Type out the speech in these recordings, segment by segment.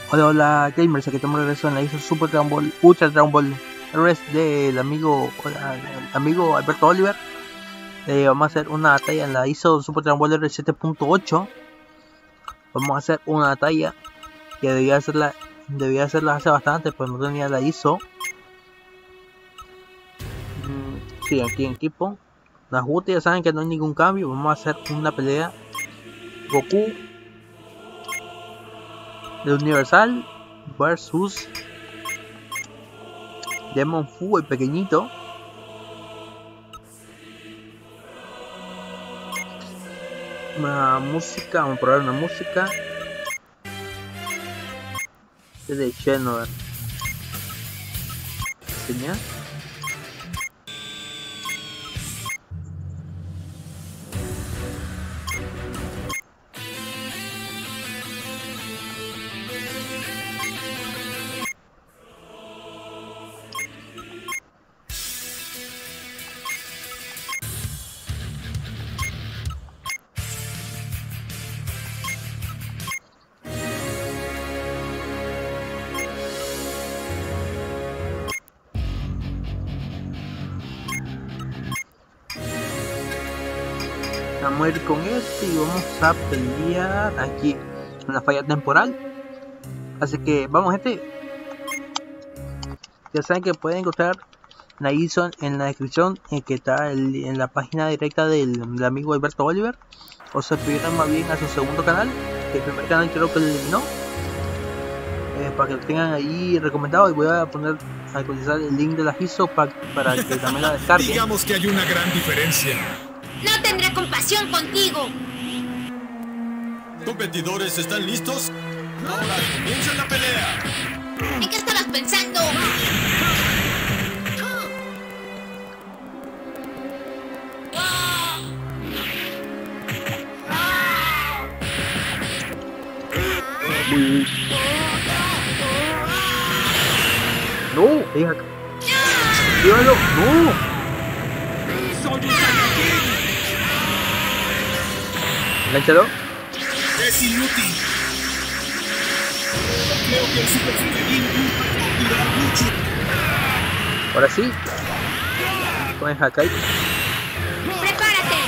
Hola, hola gamers, aquí estamos regreso en la ISO Super Dragon Ball, Ultra Dragon Ball Res del amigo, el amigo Alberto Oliver. Vamos a hacer una batalla en la ISO Super Dragon Ball R 7.8. Vamos a hacer una batalla que debía hacerla hace bastante, pues no tenía la ISO. Sí, aquí en equipo. Las UTI ya saben que no hay ningún cambio. Vamos a hacer una pelea Goku de Universal versus Demon Fu, el pequeñito. Una música, vamos a probar una música. Es de Xenover. ¿Señal? Vamos a ir con este y vamos a pelear aquí en la falla temporal. Así que vamos, gente. Ya saben que pueden encontrar la ISO en la descripción, que está en la página directa del amigo Alberto Oliver. O se suscribieron más bien a su segundo canal, que el primer canal creo que lo eliminó, para que lo tengan ahí recomendado. Y voy a poner a actualizar el link de la ISO para que también la descarguen. Digamos que hay una gran diferencia. No tendré compasión contigo. ¿Competidores están listos? Ahora comienza la pelea. ¿En qué estabas pensando? No, hija. Llévalo, no. Enganchalo. Es inútil. Creo que el Super Saiyajin durará mucho. Ahora sí. Con el Hakai. ¡Prepárate!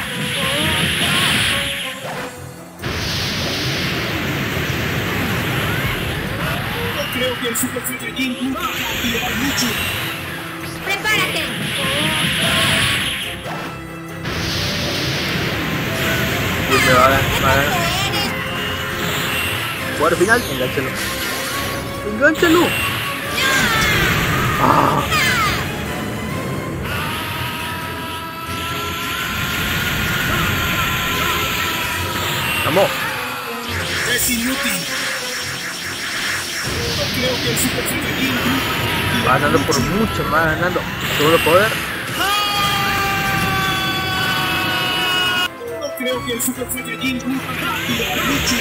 Creo que el Super Saiyajin durará mucho. ¡Prepárate! Uy, me va a ganar. Jugar final, enganchalo. ¡Enganchalo! ¡Ah! ¡Vamos! Es inútil. Creo que el Super Saiyajin Va ganando por mucho, va ganando. Segundo poder. Creo que el Super Saiyajin durará mucho.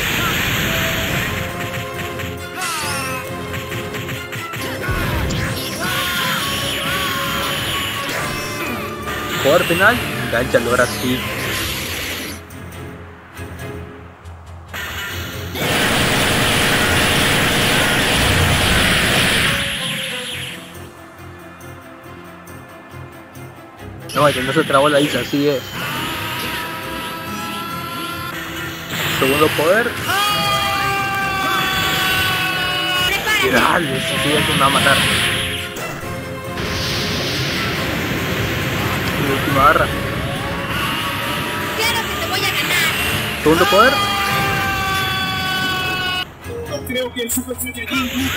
Poder final, enganchalo ahora sí. No, que no se trabó la isla, así es. Segundo poder. Dale, si sigue que me va a matar. Mi última barra. ¡Claro que te voy a ganar! Segundo poder. Creo que el Super Saiyajin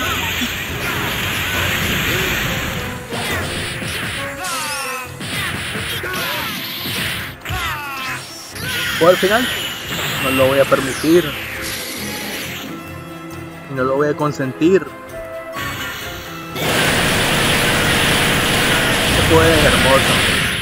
Poder final. No lo voy a permitir. No lo voy a consentir. Este poder es hermoso.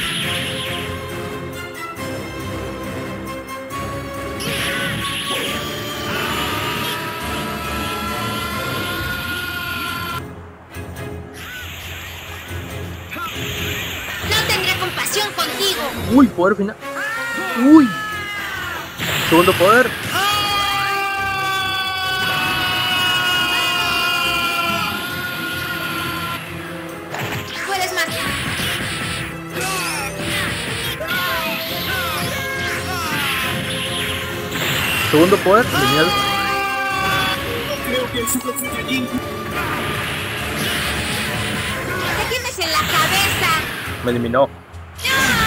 No tendré compasión contigo. Uy, poder final. Uy. Segundo poder. Segundo poder, eliminado. No creo que el Super Saiyajin... ¡Te tienes en la cabeza! Me eliminó. ¡Ah!